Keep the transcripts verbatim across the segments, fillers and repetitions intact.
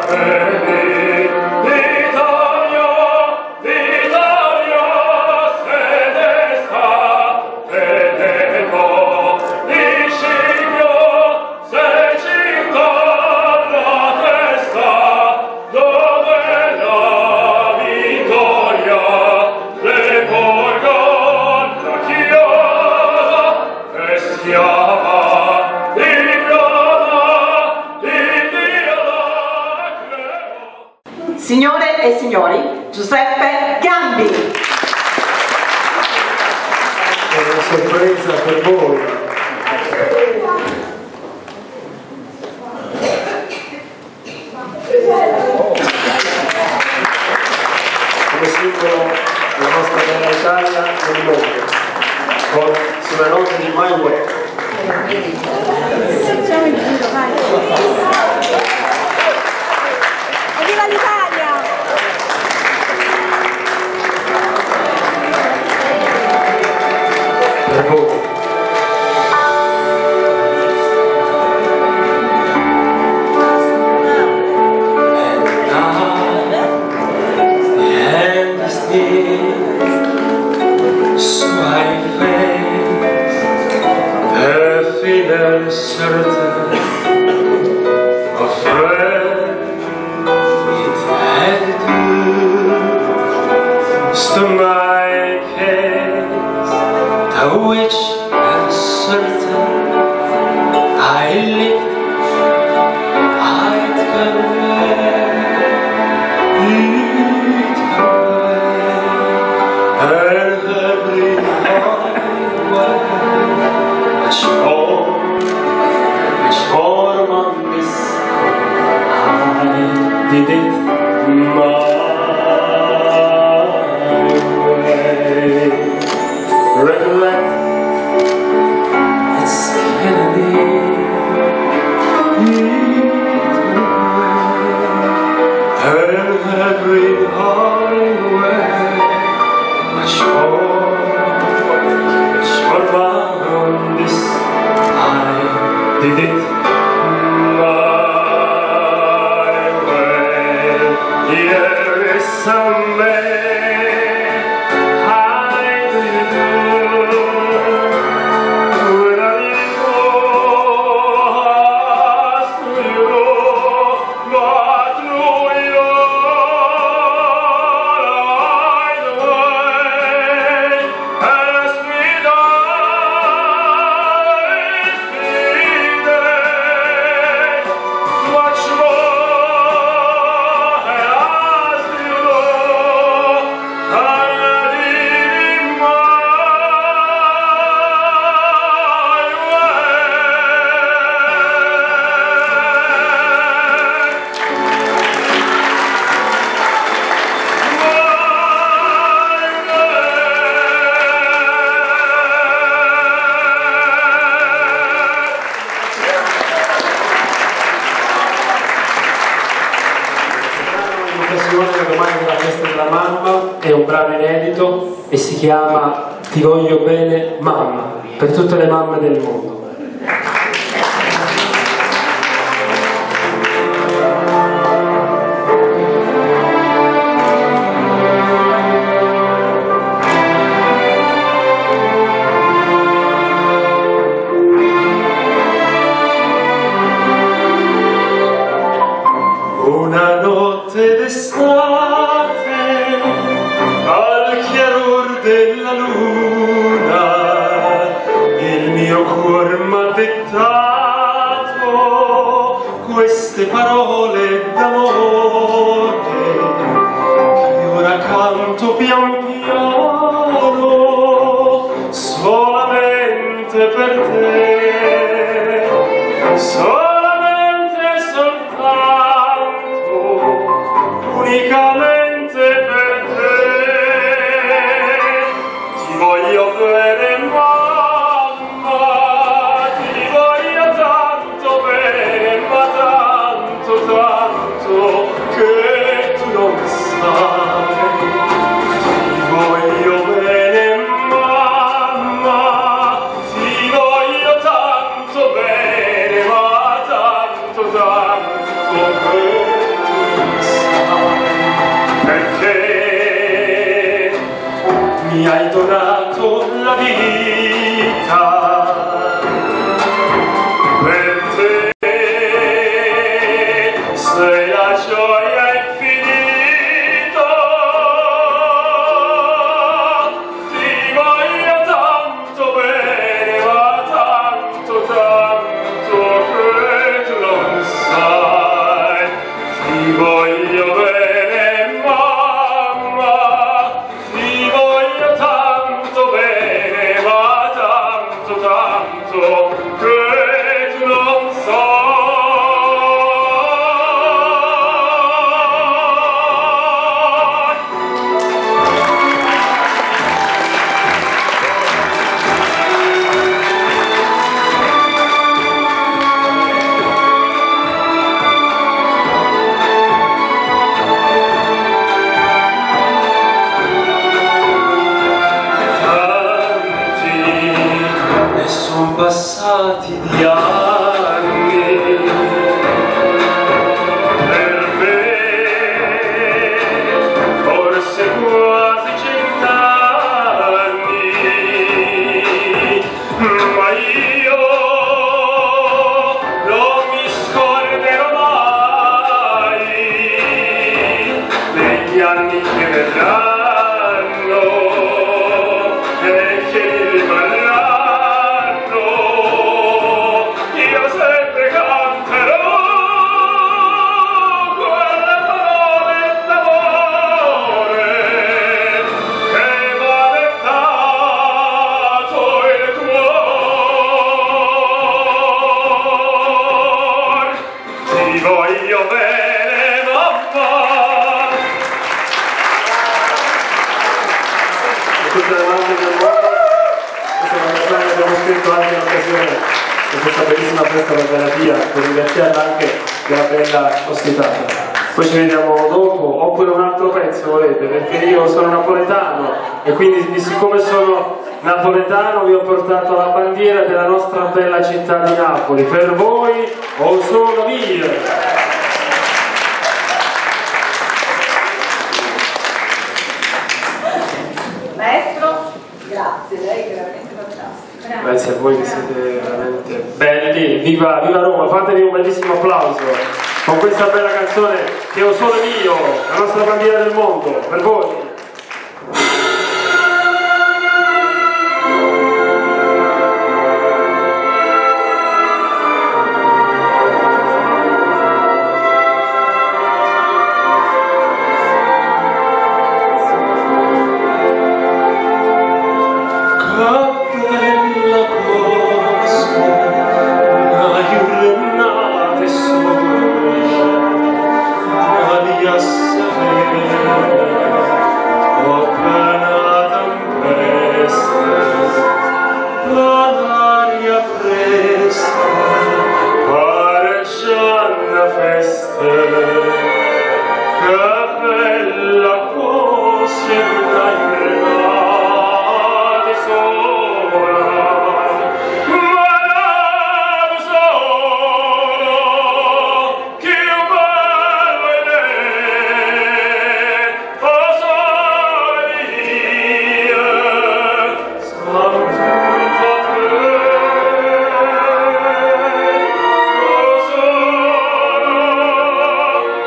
Signore e signori, Giuseppe Gambi. È una sorpresa per voi. Come simbolo della nostra bella Italia nel mondo, con sulle note di My Way. Facciamo il giro, vai! Viva l'Italia! Per voi. Certain afraid it had to to my case, to which I'm certain I live, I'd convey it away, and every highway much more. Did it my way. Recollect, it's Kennedy. And every highway, much more, much more around this, I did it. Here is some man, how do you do? When I lost to you, not through your way, as we die, much more. Domani della festa della mamma è un brano inedito e si chiama Ti voglio bene mamma, per tutte le mamme del mondo. Una notte d'estate al chiaror della luna il mio cuor m'ha dettato queste parole d'amore che ora canto pian piano solamente per te, solamente soltanto, unicamente per te. Ti voglio bene mamma, ti voglio tanto bene, ma tanto tanto che tu non sai. hai donato la vita. Per te sei la gioia infinita, ti voglio tanto bene, ma tanto, tanto che tu non sai. Ti voglio bene, mamma, ti voglio tanto bene, ma tanto, tanto che tu non sai. Sono passati di anni Per me forse quasi cent'anni, ma io non mi scorderò mai degli anni che verranno e che mi rimarranno. Io sempre canterò quelle parole d'amore che m'ha dettato il cuore. Ti voglio bene, mamma. E tutte le mamme del mondo, questa è una canzone che abbiamo scritto anche in occasione di questa bellissima festa per Galatia, per ringraziarla anche della bella ospitata. Poi ci vediamo dopo, oppure un altro pezzo volete, perché io sono napoletano e quindi siccome sono napoletano vi ho portato la bandiera della nostra bella città di Napoli. Per voi o sono mia! Maestro, grazie, lei è veramente fantastico. Grazie a voi che siete veramente belli. Viva, viva Roma, fatevi un bellissimo applauso con questa bella canzone che ho solo io, la nostra bandiera del mondo, per voi. Oh,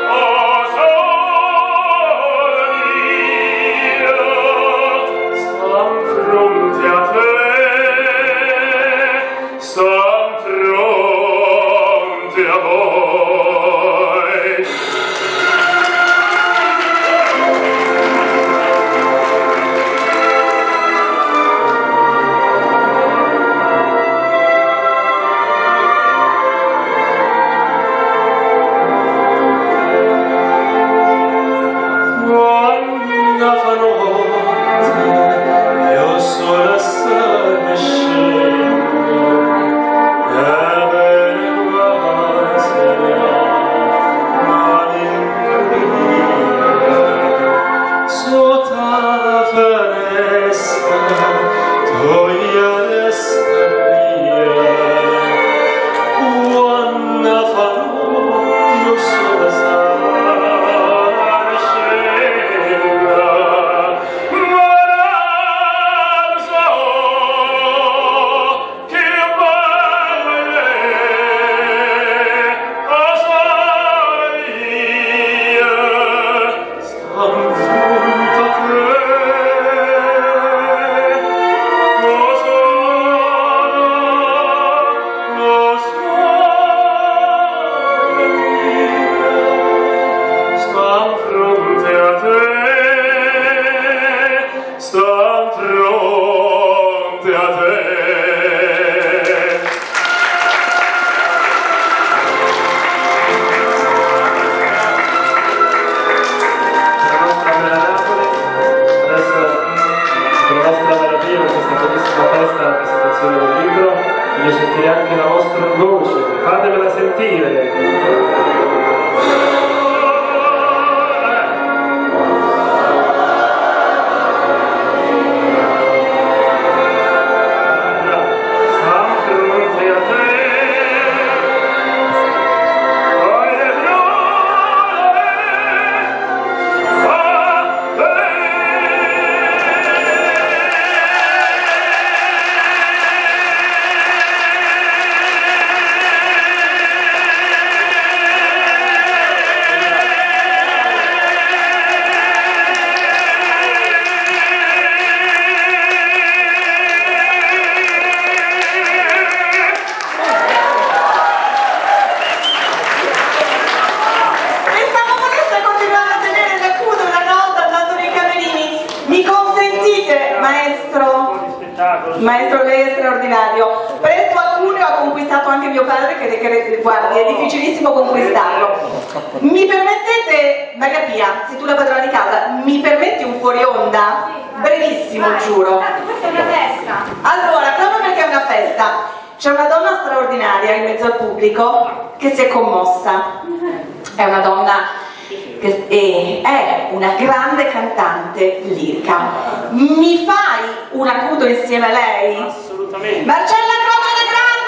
Maestro, lei è straordinario. Presto a Cuneo ha conquistato anche mio padre, che, che guardi, è difficilissimo conquistarlo. Mi permettete, Maria Pia, sei tu la padrona di casa, mi permetti un fuori onda? Brevissimo, giuro. Questa è una festa. Allora, proprio perché è una festa, c'è una donna straordinaria in mezzo al pubblico che si è commossa. È una donna che è una grande cantante lirica. Mi fai un acuto insieme a lei? Assolutamente. Marcella Croce de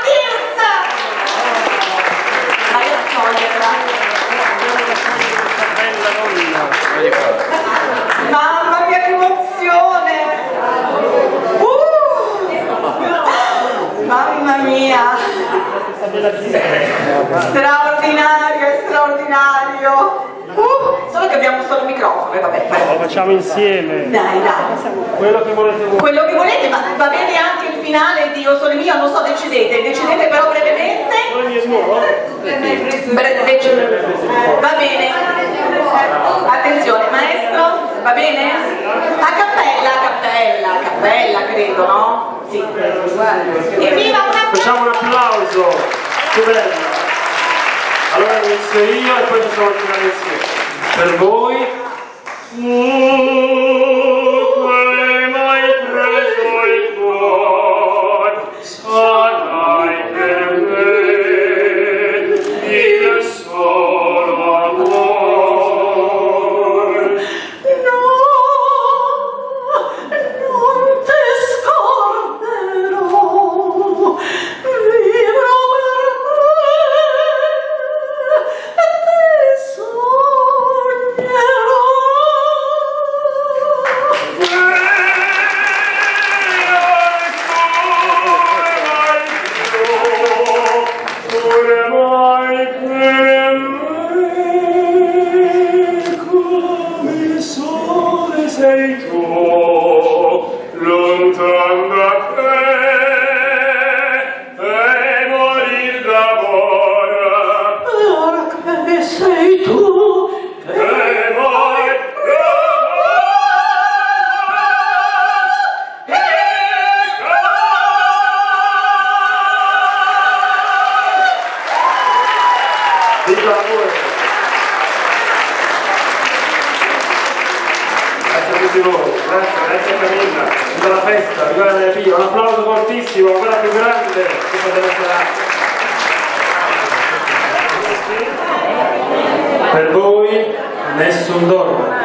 Grantis! Vai a toglierla. Mamma mia, che emozione! Uh! Mamma mia! Straordinario, straordinario! Uh, solo che abbiamo solo il microfono e vabbè, fai. Lo facciamo insieme. Dai, dai. Quello che volete voi. Quello che volete, ma va bene anche il finale di Io sono mio, non so, decidete, decidete però brevemente. Quello mio nuovo? Bre- decidete. Va bene. Attenzione, maestro, va bene? A cappella, a cappella, a cappella, credo, no? Sì. Evviva una Facciamo un applauso. Che bella. Allora inizio io e poi facciamo il finale insieme. Per voi. Tu che m'hai preso il cuore, sarai per me il solo amore. No, non ti scorderò, vivrò per me, ti sognerò. Sei tu, lontan da te, e morir d'amore. Ora che sei tu, E morir Viva l'amore. Grazie a tutti voi, grazie, grazie a Camilla, viva la festa, viva la Maria Pia, un applauso fortissimo, ancora più grande che poteva essere. Per voi nessun dorme.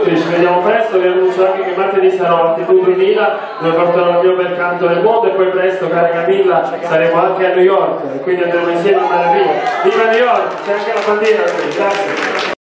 tutti, ci vediamo presto, vi annuncio anche che martedì sarò a T V duemila dove porterò il mio bel canto del mondo e poi presto, cara Camilla, saremo anche a New York e quindi andremo insieme a andare via. Viva New York, c'è anche la bandiera qui, grazie.